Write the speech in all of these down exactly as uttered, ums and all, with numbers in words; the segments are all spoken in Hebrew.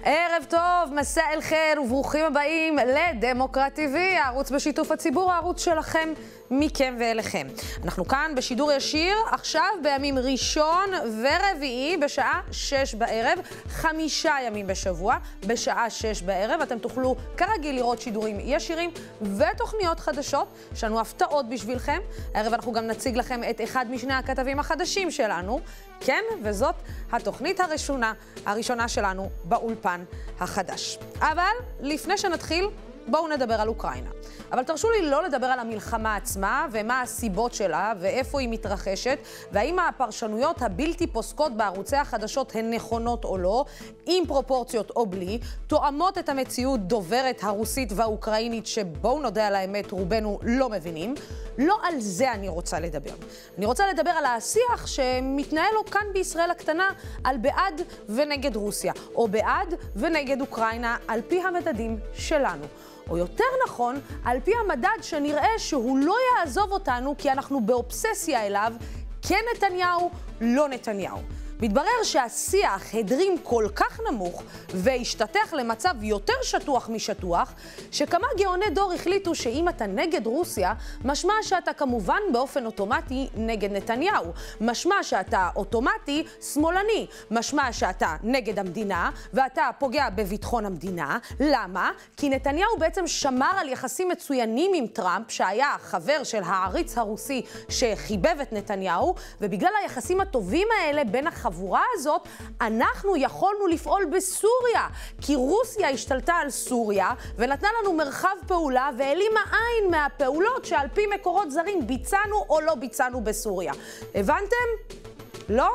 ערב טוב, מסע אל חיר וברוכים הבאים לדמוקרט טי וי, הערוץ בשיתוף הציבור, הערוץ שלכם, מכם ואליכם. אנחנו כאן בשידור ישיר, עכשיו בימים ראשון ורביעי בשעה שש בערב, חמישה ימים בשבוע בשעה שש בערב. אתם תוכלו כרגיל לראות שידורים ישירים ותוכניות חדשות, יש לנו הפתעות בשבילכם. הערב אנחנו גם נציג לכם את אחד משני הכתבים החדשים שלנו, כן, וזאת התוכנית הראשונה, הראשונה שלנו באולפן החדש. אבל לפני שנתחיל, בואו נדבר על אוקראינה. אבל תרשו לי לא לדבר על המלחמה עצמה ומה הסיבות שלה ואיפה היא מתרחשת, והאם הפרשנויות הבלתי פוסקות בערוצי החדשות הן נכונות או לא, עם פרופורציות או בלי, תואמות את המציאות דוברת הרוסית והאוקראינית שבואו נודה על האמת רובנו לא מבינים. לא על זה אני רוצה לדבר. אני רוצה לדבר על השיח שמתנהל לו כאן בישראל הקטנה על בעד ונגד רוסיה, או בעד ונגד אוקראינה על פי המדדים שלנו. או יותר נכון, על פי המדד שנראה שהוא לא יעזוב אותנו כי אנחנו באובססיה אליו, כן נתניהו, לא נתניהו. מתברר שהשיח הדרים כל כך נמוך והשתתח למצב יותר שטוח משטוח, שכמה גאוני דור החליטו שאם אתה נגד רוסיה, משמע שאתה כמובן באופן אוטומטי נגד נתניהו. משמע שאתה אוטומטי שמאלני. משמע שאתה נגד המדינה ואתה פוגע בביטחון המדינה. למה? כי נתניהו בעצם שמר על יחסים מצוינים עם טראמפ, שהיה חבר של העריץ הרוסי שחיבב את נתניהו, ובגלל היחסים הטובים האלה בין החברים, החבורה הזאת, אנחנו יכולנו לפעול בסוריה, כי רוסיה השתלטה על סוריה ונתנה לנו מרחב פעולה והעלימה עין מהפעולות שעל פי מקורות זרים ביצענו או לא ביצענו בסוריה. הבנתם? לא?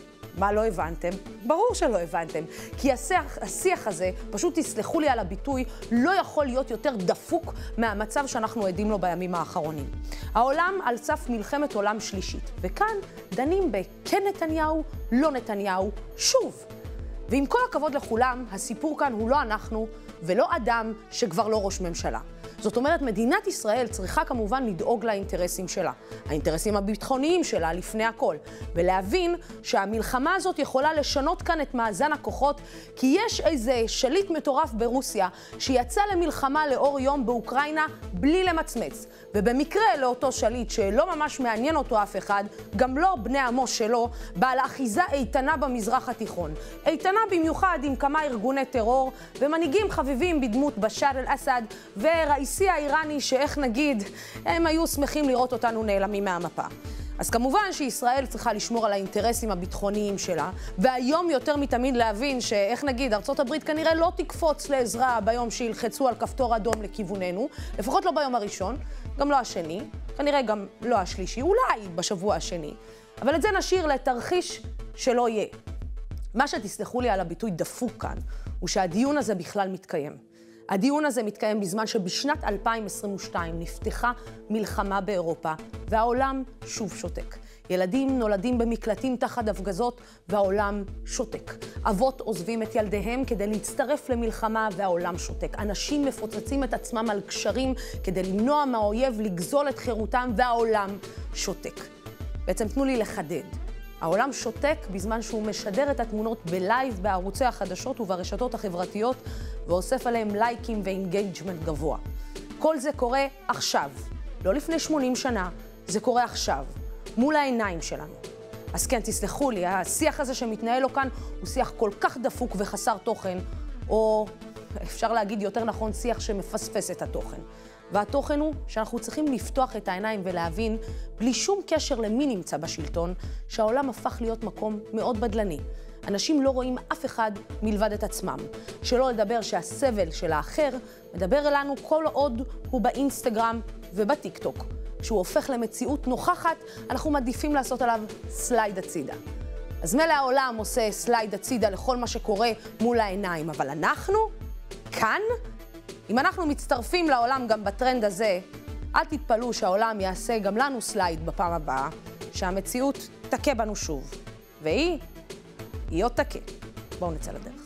מה לא הבנתם? ברור שלא הבנתם. כי השיח, השיח הזה, פשוט תסלחו לי על הביטוי, לא יכול להיות יותר דפוק מהמצב שאנחנו עדים לו בימים האחרונים. העולם על סף מלחמת עולם שלישית, וכאן דנים בכן נתניהו, לא נתניהו, שוב. ועם כל הכבוד לכולם, הסיפור כאן הוא לא אנחנו ולא אדם שכבר לא ראש ממשלה. זאת אומרת, מדינת ישראל צריכה כמובן לדאוג לאינטרסים שלה, האינטרסים הביטחוניים שלה לפני הכל, ולהבין שהמלחמה הזאת יכולה לשנות כאן את מאזן הכוחות, כי יש איזה שליט מטורף ברוסיה שיצא למלחמה לאור יום באוקראינה בלי למצמץ, ובמקרה לאותו שליט שלא ממש מעניין אותו אף אחד, גם לא בני עמו שלו, בעל אחיזה איתנה במזרח התיכון. איתנה במיוחד עם כמה ארגוני טרור ומנהיגים חביבים בדמות בשאר אל-אסד וראיסי האיראני, שאיך נגיד, הם היו שמחים לראות אותנו נעלמים מהמפה. אז כמובן שישראל צריכה לשמור על האינטרסים הביטחוניים שלה, והיום יותר מתמיד להבין שאיך נגיד, ארצות הברית כנראה לא תקפוץ לעזרה ביום שילחצו על כפתור אדום לכיווננו, לפחות לא ביום הראשון, גם לא השני, כנראה גם לא השלישי, אולי בשבוע השני. אבל את זה נשאיר לתרחיש שלא יהיה. מה שתסלחו לי על הביטוי דפוק כאן, הוא שהדיון הזה בכלל מתקיים. הדיון הזה מתקיים בזמן שבשנת אלפיים עשרים ושתיים נפתחה מלחמה באירופה, והעולם שוב שותק. ילדים נולדים במקלטים תחת הפגזות, והעולם שותק. אבות עוזבים את ילדיהם כדי להצטרף למלחמה, והעולם שותק. אנשים מפוצצים את עצמם על קשרים כדי למנוע מהאויב לגזול את חירותם, והעולם שותק. בעצם תנו לי לחדד. העולם שותק בזמן שהוא משדר את התמונות בלייב בערוצי החדשות וברשתות החברתיות, ואוסף עליהם לייקים ואינגייג'מנט גבוה. כל זה קורה עכשיו, לא לפני שמונים שנה, זה קורה עכשיו, מול העיניים שלנו. אז כן, תסלחו לי, השיח הזה שמתנהל לו כאן הוא שיח כל כך דפוק וחסר תוכן, או אפשר להגיד יותר נכון, שיח שמפספס את התוכן. והתוכן הוא שאנחנו צריכים לפתוח את העיניים ולהבין, בלי שום קשר למי נמצא בשלטון, שהעולם הפך להיות מקום מאוד בדלני. אנשים לא רואים אף אחד מלבד את עצמם. שלא לדבר שהסבל של האחר מדבר אלינו כל עוד הוא באינסטגרם ובטיקטוק. כשהוא הופך למציאות נוכחת, אנחנו מעדיפים לעשות עליו סלייד הצידה. אז מלא העולם עושה סלייד הצידה לכל מה שקורה מול העיניים, אבל אנחנו, כאן, אם אנחנו מצטרפים לעולם גם בטרנד הזה, אל תתפלו שהעולם יעשה גם לנו סלייד בפעם הבאה, שהמציאות תכה בנו שוב. והיא, היא עוד תכה. בואו נצא לדרך.